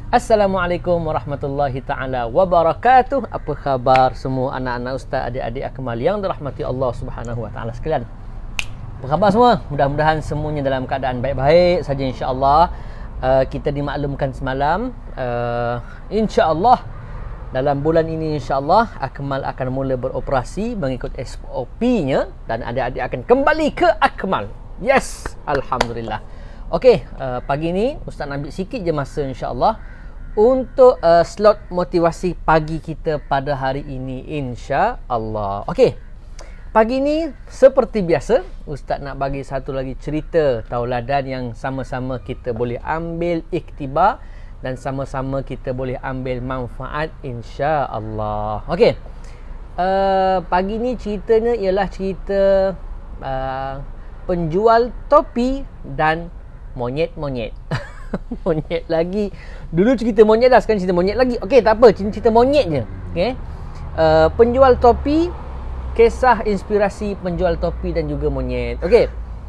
Assalamualaikum warahmatullahi ta'ala wabarakatuh. Apa khabar semua anak-anak ustaz, adik-adik akmal yang dirahmati Allah subhanahu wa ta'ala sekalian? Apa khabar semua? Mudah-mudahan semuanya dalam keadaan baik-baik saja insya-Allah. Kita dimaklumkan semalam, insya-Allah dalam bulan ini insya-Allah Akmal akan mula beroperasi mengikut SOP-nya dan adik-adik akan kembali ke Akmal. Yes, alhamdulillah. Okey, pagi ni ustaz nak ambil sikit je masa insya-Allah untuk slot motivasi pagi kita pada hari ini insya-Allah. Okey. Pagi ni seperti biasa ustaz nak bagi satu lagi cerita tauladan yang sama-sama kita boleh ambil iktibar dan sama-sama kita boleh ambil manfaat insya-Allah. Okey. Pagi ni ceritanya ialah cerita penjual topi dan monyet-monyet. Monyet lagi. Dulu cerita monyet dah, sekarang cerita monyet lagi. Okey, tak apa, cerita monyet je. Okey. Penjual topi, kisah inspirasi penjual topi dan juga monyet. Okey.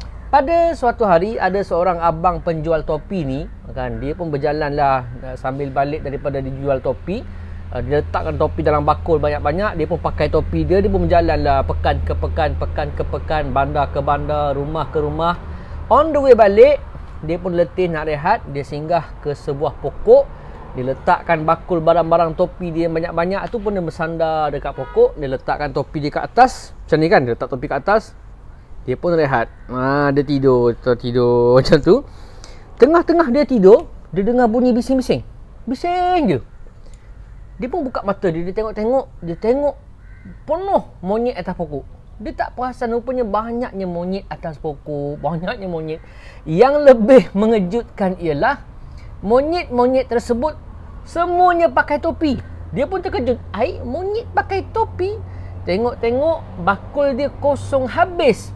Pada suatu hari ada seorang abang penjual topi ni, kan, dia pun berjalan lah sambil balik daripada dia jual topi. Dia letakkan topi dalam bakul banyak-banyak, dia pun pakai topi dia pun berjalan lah pekan ke pekan, pekan ke pekan, bandar ke bandar, rumah ke rumah. On the way balik, dia pun letih nak rehat. Dia singgah ke sebuah pokok. Dia letakkan bakul barang-barang topi dia banyak-banyak tu pun dia bersandar dekat pokok. Dia letakkan topi dia kat atas. Macam ni kan, dia letak topi kat atas. Dia pun rehat. Dia tidur macam tu. Tengah-tengah dia tidur, dia dengar bunyi bising-bising. Bising je. Dia pun buka mata dia, tengok-tengok. Dia tengok penuh monyet atas pokok. Dia tak perasan rupanya banyaknya monyet atas pokok. Banyaknya monyet. Yang lebih mengejutkan ialah monyet-monyet tersebut semuanya pakai topi. Dia pun terkejut. Monyet pakai topi? Tengok-tengok bakul dia kosong habis.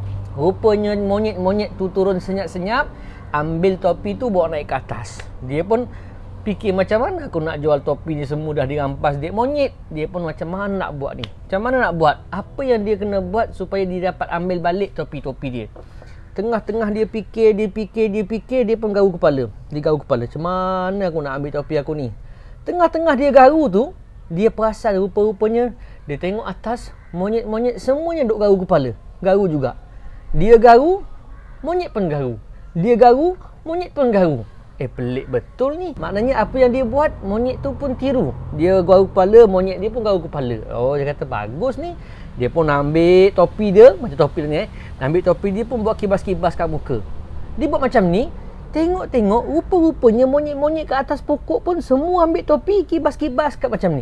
Rupanya monyet-monyet tu turun senyap-senyap, ambil topi tu bawa naik ke atas. Dia pun fikir, macam mana aku nak jual topi ni, semua dah dirampas dek monyet. Dia pun macam mana nak buat ni? Macam mana nak buat? Apa yang dia kena buat supaya dia dapat ambil balik topi-topi dia? Tengah-tengah dia fikir, dia pun garu kepala. Dia garu kepala. Macam mana aku nak ambil topi aku ni? Tengah-tengah dia garu tu, dia perasan rupa-rupanya dia tengok atas, monyet-monyet semuanya duk garu kepala. Garu juga. Dia garu, monyet pun garu. Dia garu, monyet pun garu. Pelik betul ni. Maknanya apa yang dia buat, monyet tu pun tiru. Dia garu kepala, monyet dia pun garu kepala. Dia kata bagus ni. Dia pun ambil topi dia, macam topi ni ambil topi dia pun buat kibas-kibas kat muka. Dia buat macam ni. Tengok-tengok, rupa-rupanya monyet-monyet kat atas pokok pun semua ambil topi, kibas-kibas kat macam ni.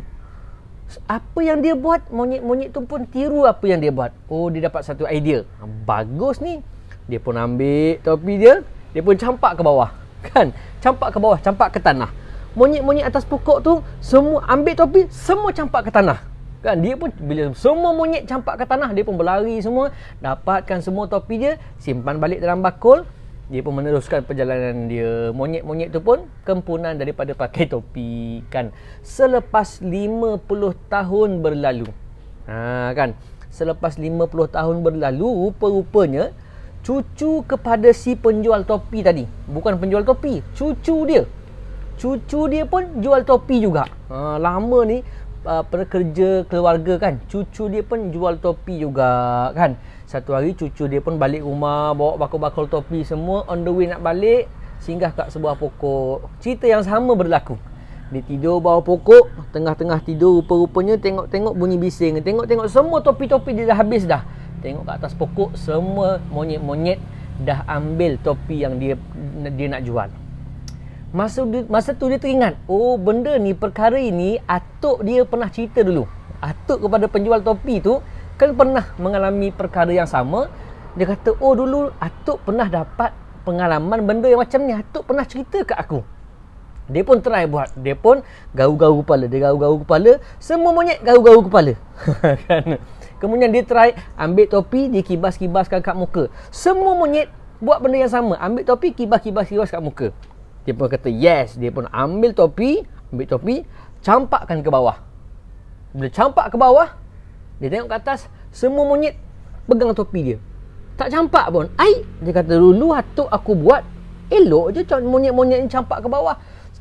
Apa yang dia buat, monyet-monyet tu pun tiru apa yang dia buat. Dia dapat satu idea. Bagus ni. Dia pun ambil topi dia, dia pun campak ke bawah. Kan? Campak ke bawah, campak ke tanah. Monyet-monyet atas pokok tu semua ambil topi, semua campak ke tanah. Kan? Dia pun bila semua monyet campak ke tanah, dia pun berlari semua, dapatkan semua topi dia, simpan balik dalam bakul. Dia pun meneruskan perjalanan dia. Monyet-monyet tu pun kempunan daripada pakai topi, kan. Selepas 50 tahun berlalu. Kan? Selepas 50 tahun berlalu, rupa-rupanya cucu kepada si penjual topi tadi, bukan penjual topi, cucu dia pun jual topi juga. Lama ni pekerja keluarga, kan. Cucu dia pun jual topi juga, kan. Satu hari cucu dia pun balik rumah, bawa bakul-bakul topi semua, on the way nak balik, singgah kat sebuah pokok. Cerita yang sama berlaku. Dia tidur bawah pokok, tengah-tengah tidur, rupa-rupanya tengok-tengok bunyi bising. Tengok-tengok semua topi-topi dia dah habis dah. Tengok kat atas pokok, semua monyet-monyet dah ambil topi yang dia nak jual. Masa tu dia teringat, benda ni, perkara ini atuk dia pernah cerita dulu. Atuk kepada penjual topi tu kan pernah mengalami perkara yang sama. Dia kata, dulu atuk pernah dapat pengalaman benda yang macam ni, atuk pernah cerita kat aku. Dia pun try buat. Dia pun garu-garu kepala. Dia garu-garu kepala, semua monyet garu-garu kepala. Kan? Kemudian dia try ambil topi, dia kibas-kibaskan kat muka. Semua monyet buat benda yang sama. Ambil topi, kibas-kibas kat muka. Dia pun kata yes. Dia pun ambil topi, campakkan ke bawah. Bila campak ke bawah, dia tengok ke atas, semua monyet pegang topi dia. Tak campak pun. Dia kata dulu atuk aku buat elok je, monyet-monyet ni campak ke bawah.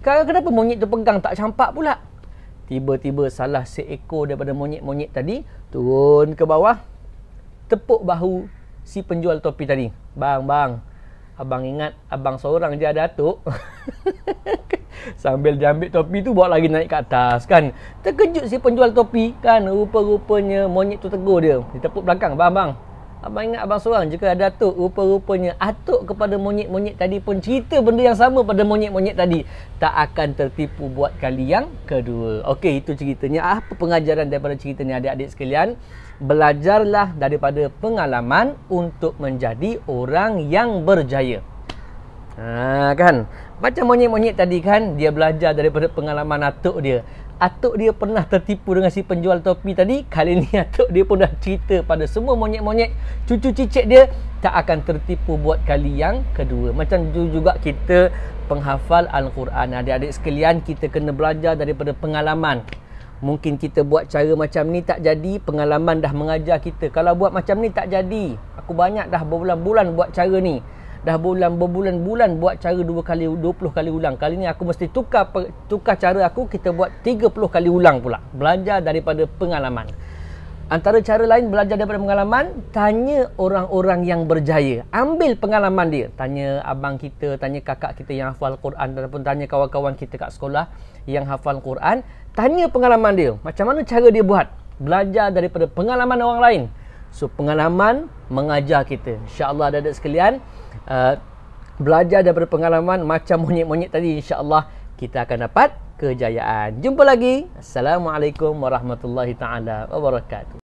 Sekarang kenapa monyet tu pegang tak campak pula? Tiba-tiba salah seekor daripada monyet-monyet tadi turun ke bawah, tepuk bahu si penjual topi tadi. Bang, abang ingat abang seorang je ada atuk. Sambil dia ambil topi tu, bawa lagi naik ke atas kan. Terkejut si penjual topi kan. Rupa-rupanya monyet tu tegur dia. Dia tepuk belakang. Bang, abang ingat abang seorang je ada atuk. Rupa-rupanya atuk kepada monyet-monyet tadi pun cerita benda yang sama pada monyet-monyet tadi. Tak akan tertipu buat kali yang kedua. Okey, itu ceritanya. Apa pengajaran daripada cerita ni adik-adik sekalian? Belajarlah daripada pengalaman untuk menjadi orang yang berjaya. Kan? Macam monyet-monyet tadi kan, dia belajar daripada pengalaman atuk dia. Atuk dia pernah tertipu dengan si penjual topi tadi. Kali ni atuk dia pun dah cerita pada semua monyet-monyet, cucu cicit dia, tak akan tertipu buat kali yang kedua. Macam tu juga kita penghafal Al-Quran. Adik-adik sekalian, kita kena belajar daripada pengalaman. Mungkin kita buat cara macam ni tak jadi, pengalaman dah mengajar kita. Kalau buat macam ni tak jadi. Aku banyak dah berbulan-bulan buat cara ni. Dah berbulan-bulan buat cara 20 kali ulang. Kali ni aku mesti tukar cara aku, kita buat 30 kali ulang pula. Belajar daripada pengalaman. Antara cara lain belajar daripada pengalaman, tanya orang-orang yang berjaya. Ambil pengalaman dia. Tanya abang kita, tanya kakak kita yang hafal Quran, ataupun tanya kawan-kawan kita kat sekolah yang hafal Quran. Tanya pengalaman dia. Macam mana cara dia buat. Belajar daripada pengalaman orang lain. So, pengalaman mengajar kita. InsyaAllah adik-adik sekalian, belajar daripada pengalaman macam monyet-monyet tadi, insya-Allah kita akan dapat kejayaan. Jumpa lagi. Assalamualaikum warahmatullahi taala wabarakatuh.